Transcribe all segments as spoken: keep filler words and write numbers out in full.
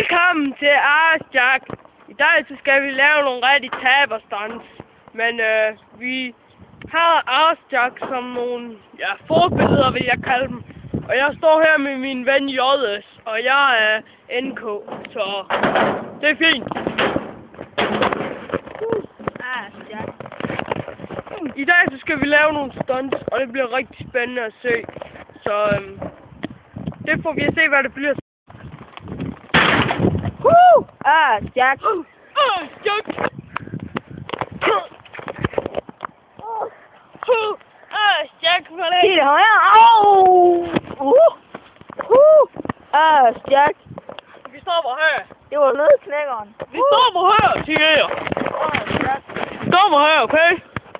Velkommen til Ars Jack. I dag så skal vi lave nogle rigtig taberstunts. Men øh, vi har Ars Jack som nogle ja, forbilleder, vil jeg kalde dem. Og jeg står her med min ven J S, og jeg er N K, så det er fint. Ars Jack. I dag så skal vi lave nogle stunts, og det bliver rigtig spændende at se. Så øhm, det får vi at se, hvad det bliver. Woo! Ars Jack. Uh, Ars Jack. Uh, Ars Jack, for det. Helt højere. Au! Uh! Uh! Ars Jack. Vi stopper her. Det var nødknækkeren. Vi stopper her, siger jeg. Ars Jack. Stopper her, okay?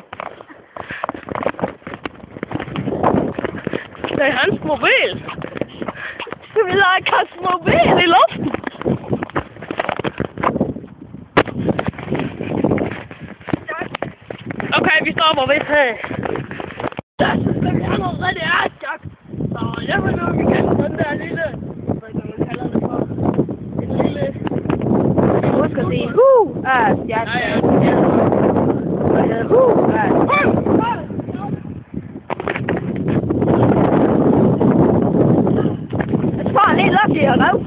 Det er hans mobil. Skal vi lege kaste mobil i luften? Okay, vi stopper ved her. Ja, så skal vi have noget rigtig Ars Jack. Så jeg vil nok kalde den der lille... Hvad kan man kalde det for? En lille... Husk at sige Woo! Ars Jack. Ja, ja. Ja. Og det hedder Woo! Ars Jack. Jeg tror, han er helt lucky at lave.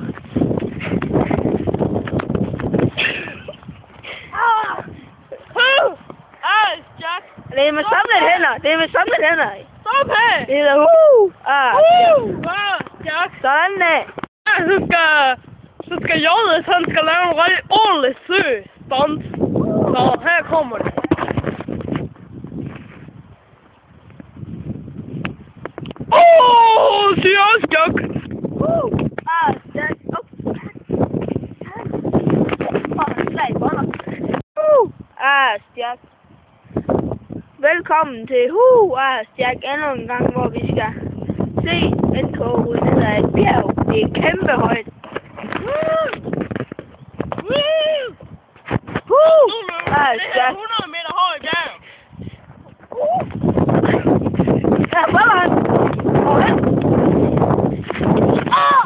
Ars Jack. Det er med samlede hænder. Det er med samlede hænder. Stop her. Det hedder Woo! Ars Jack. Uh, Ars Jack. Sådan der. Ja, så skal, så skal J S, han skal lave en rigtig ordentlig søg stunt. Så her kommer det. Åh, siger Ars Jack. Woo! Ars Jack. Woo! Ars Jack. Velkommen til Woo! Ars Jack endnu en gang, hvor vi skal se N K ud ned ad et bjerg. Det er kæmpe højt. Woo! Ars Det er Jack. hundrede meter høj bjerg. Ja, hvor er han? Hvor er han? Åh!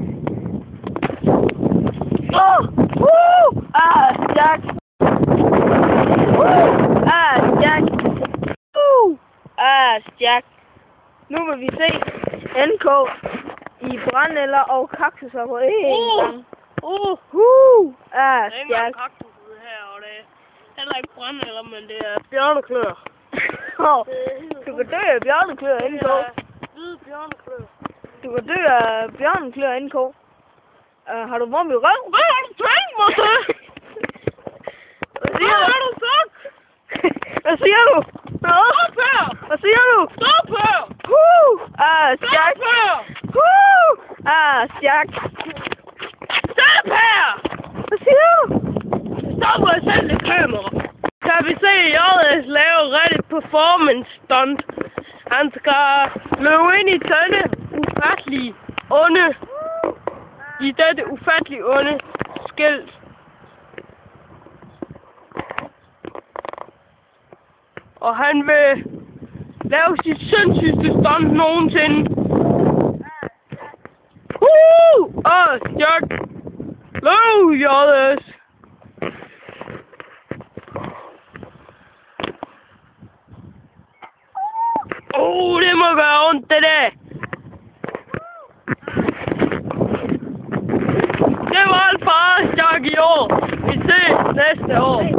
Åh! Woo! Ars Jack. Woo! Ars Jack. Woo! Ars Jack. Nu vil vi se N K i brændenælder og kaktuser på én gang. Uh, Woo! Ars der er ikke Jack. engang kaktus ude her, og det er heller ikke brændenælder, men det er bjørneklør. Åh, du kan dø af bjørneklør, N K. Det er hvide bjørneklør. Du kan dø af bjørneklør, N K. Uh, har du vorm i røv? Hvad har du tænkt mig til? Hvad Hvad siger har du? du sagt? Hvad siger du? Stop her! Hvad siger du? Stop her! Woo! Ars Jack! Stop her! Woo! Ars Jack! Stop her! Hvad siger du? Stop med at sælge det kamera. Kan vi se J S lave rigtig performance stunt. Han skal løbe ind i denne ufattelige onde. I dette ufattelige onde skilt. Og han vil lave sit sindssygste stunt nogensinde. Woo! Ars Jack! Løv, J S! Åh, oh, det må gøre ondt, det der! Det var alt for Ars Jack i år. Vi ses næste år.